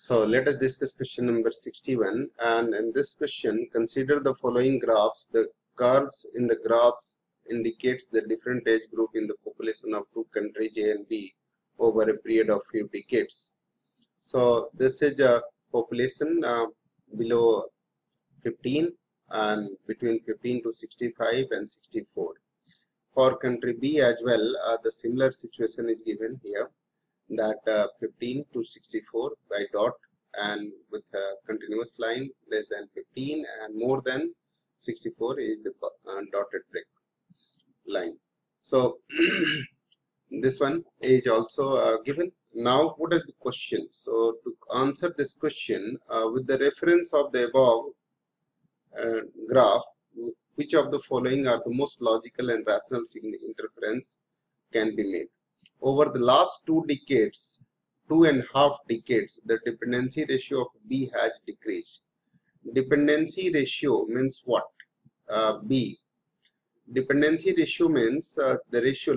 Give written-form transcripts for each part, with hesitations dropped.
So let us discuss question number 61, and in this question consider the following graphs. The curves in the graphs indicates the different age group in the population of two countries A and B over a period of few decades. So this is a population below 15 and between 15 to 65 and 64. For country B as well, the similar situation is given here, that 15 to 64 by dot, and with a continuous line less than 15 and more than 64 is the dotted break line. So this one is also given. Now what is the question? So to answer this question with the reference of the above graph, which of the following are the most logical and rational interference can be made? Over the last 2 decades, 2.5 decades, the dependency ratio of B has decreased. Dependency ratio means what? B. Dependency ratio means the ratio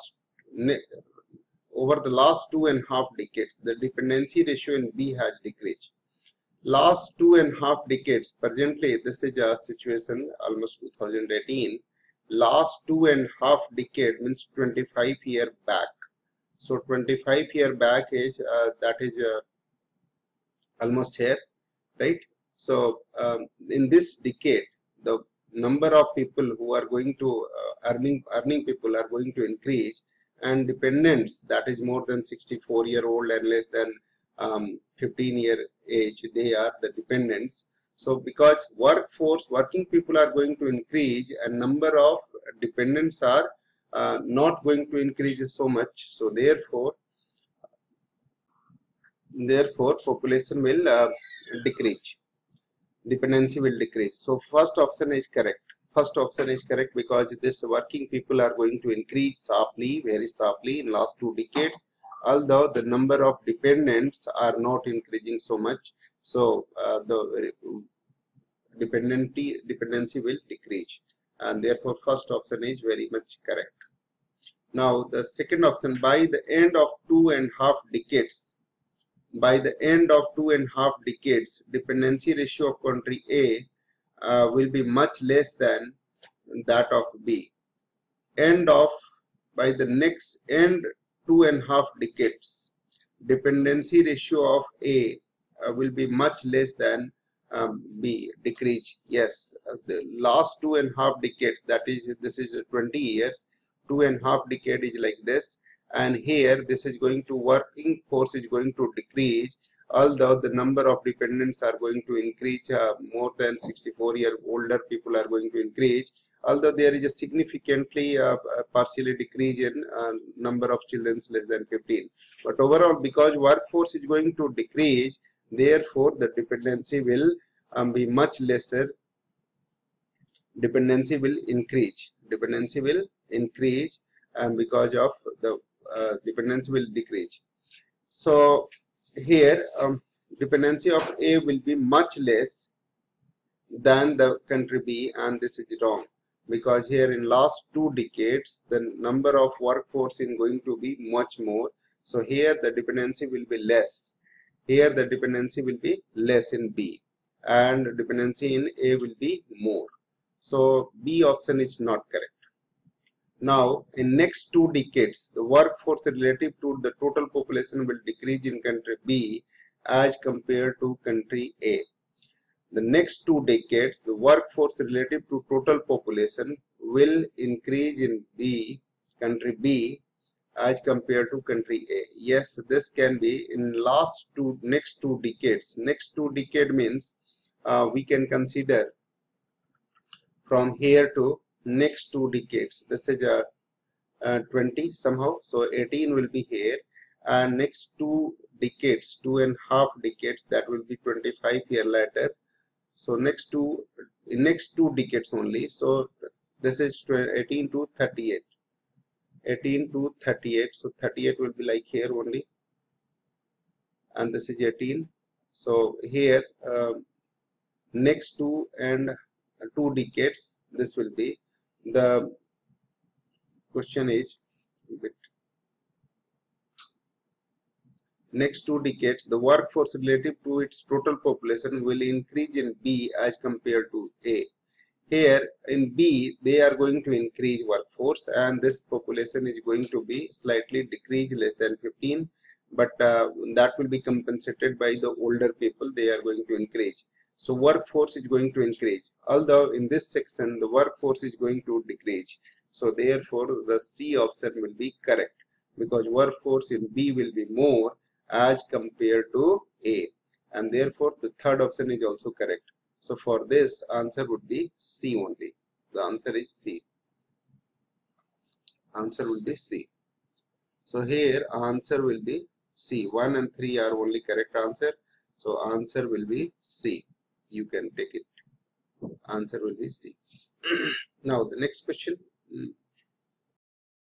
over the last 2.5 decades, the dependency ratio in B has decreased. Last 2.5 decades, presently this is a situation almost 2018. Last 2.5 decade means 25 years back. So 25 years back is that is almost here, right? So in this decade, the number of people who are going to earning people are going to increase, and dependents, that is more than 64-year-old and less than 15-year age, they are the dependents. So because working people are going to increase and number of dependents are not going to increase so much, so therefore population will decrease, dependency will decrease. So first option is correct. First option is correct because this working people are going to increase sharply, very sharply in last 2 decades, although the number of dependents are not increasing so much. So the dependency will decrease, and therefore first option is very much correct. Now the second option, by the end of 2.5 decades, by the end of 2.5 decades, dependency ratio of country A will be much less than that of B. By the next end 2.5 decades, dependency ratio of A will be much less than B, decrease. Yes, the last 2.5 decades, that is, this is 20 years, 2.5 decade is like this, and here this is going to, working force is going to decrease, although the number of dependents are going to increase, more than 64-year older people are going to increase, although there is a significantly partially decrease in number of children less than 15. But overall, because workforce is going to decrease, therefore the dependency will be much lesser. Dependency will increase. Dependency will increase, and because of the dependency will decrease. So here dependency of A will be much less than the country B, and this is wrong because here in last 2 decades the number of workforce is going to be much more. So here the dependency will be less. Here the dependency will be less in B, and dependency in A will be more. So B option is not correct. Now in next 2 decades, the workforce relative to the total population will decrease in country B as compared to country A. The next 2 decades, the workforce relative to total population will increase in country B as compared to country A. Yes, this can be in next 2 decades. Next 2 decade means we can consider from here to next 2 decades. This is 20 somehow, so 18 will be here, and next 2 decades, 2.5 decades, that will be 25 years later. So in next two decades only. So this is 18 to 38. 18 to 38. So 38 will be like here only, and this is 18. So here next 2 decades, this will be. The question is a bit next 2 decades, the workforce relative to its total population will increase in B as compared to A. Here in B, they are going to increase workforce, and this population is going to be slightly decreased, less than 15, but that will be compensated by the older people. They are going to increase. So workforce is going to increase, although in this section the workforce is going to decrease. So therefore the C option will be correct, because workforce in B will be more as compared to A, and therefore the third option is also correct. So for this, answer would be C only. The answer is C. Answer will be C. So here answer will be C. 1 and 3 are only correct answer. So answer will be C. You can take it. Answer will be C. Now the next question.